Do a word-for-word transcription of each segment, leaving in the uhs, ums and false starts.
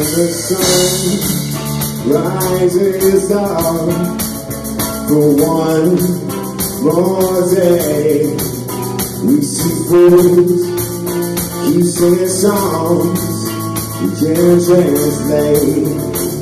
the sun rises up for one more day, we see fools keep singing songs we can't translate.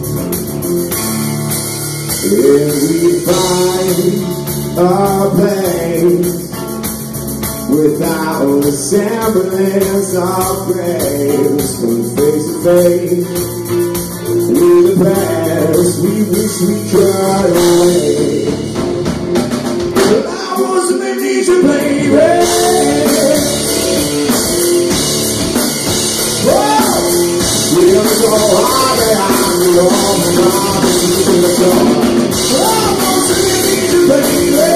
If we find a place without a semblance of grace, from face to face with the past we wish we could away. Well, I was an amnesia, baby. Whoa! We're so hard that I'm alone and I'm in the dark. I was an amnesia, baby.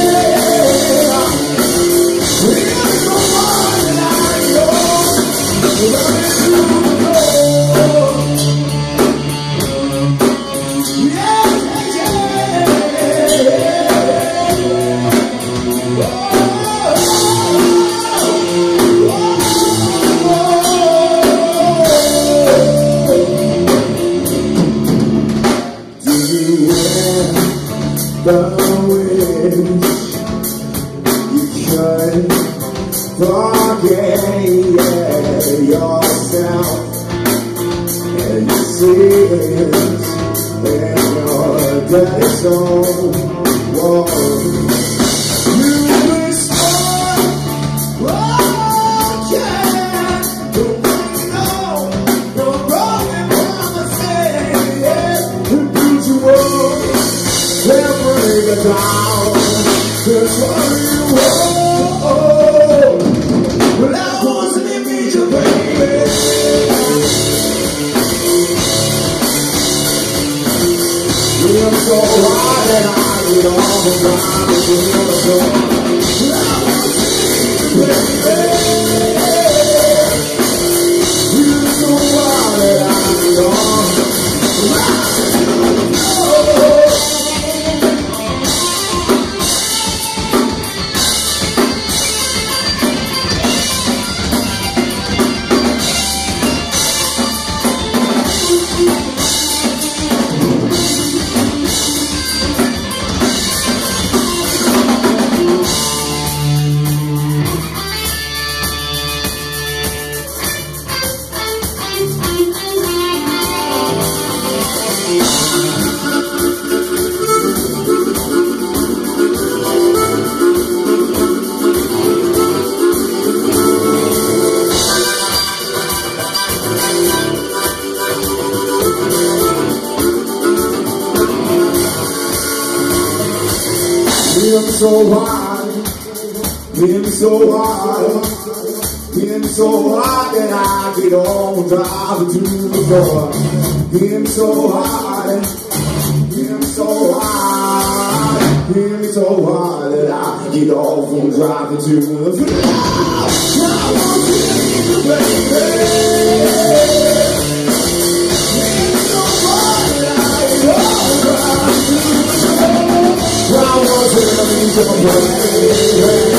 The wish you could forget yourself and your sins and your dirty soul. Whoa. You restore what can, but we know the broken promises will beat you up. They'll break it down, that's what you want. Well, I was an amnesia, baby. I'm so hard and I get all the time to do the door. Well, I was an amnesia, baby. You're so hard and I get all the time to do the door. Him so hard, him so hard, him so hard that I get on driving to the door. Him so hard, him so hard, him so hard that I get off on driving to the door. I want you to baby. Him so hard that I get off driving to the door. I was in a